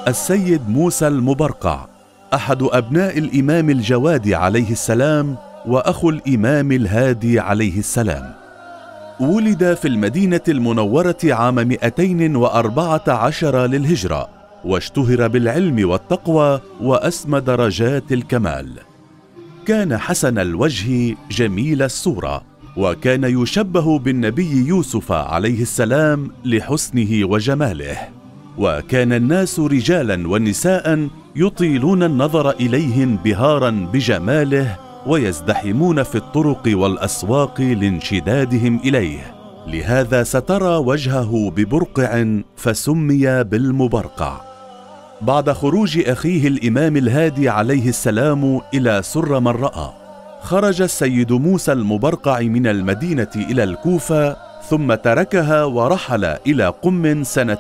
السيد موسى المبرقع، أحد أبناء الإمام الجوادي عليه السلام وأخو الإمام الهادي عليه السلام. ولد في المدينة المنورة عام 214 للهجرة، واشتهر بالعلم والتقوى وأسمى درجات الكمال. كان حسن الوجه جميل الصورة، وكان يشبه بالنبي يوسف عليه السلام لحسنه وجماله. وكان الناس رجالا ونساء يطيلون النظر إليه انبهارا بجماله، ويزدحمون في الطرق والأسواق لانشدادهم إليه، لهذا سترى وجهه ببرقع فسمي بالمبرقع. بعد خروج أخيه الإمام الهادي عليه السلام إلى سر من رأى، خرج السيد موسى المبرقع من المدينة إلى الكوفة، ثم تركها ورحل إلى قم سنة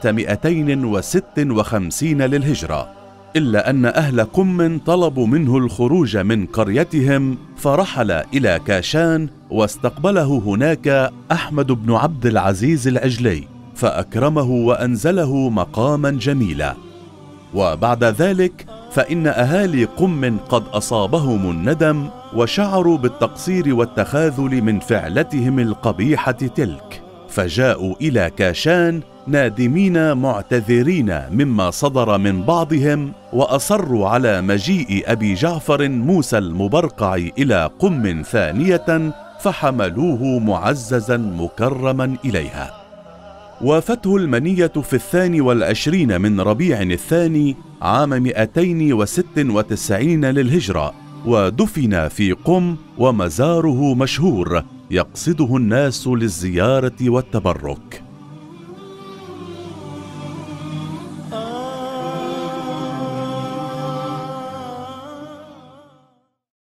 256 للهجرة، إلا أن أهل قم طلبوا منه الخروج من قريتهم، فرحل إلى كاشان، واستقبله هناك أحمد بن عبد العزيز العجلي، فأكرمه وأنزله مقاما جميلا. وبعد ذلك فإن أهالي قم قد أصابهم الندم، وشعروا بالتقصير والتخاذل من فعلتهم القبيحة تلك، فجاءوا إلى كاشان نادمين معتذرين مما صدر من بعضهم، وأصروا على مجيء أبي جعفر موسى المبرقع إلى قم ثانية، فحملوه معززا مكرما إليها. وافته المنية في 22 من ربيع الثاني عام 296 للهجرة، ودفن في قم، ومزاره مشهور يقصده الناس للزيارة والتبرك.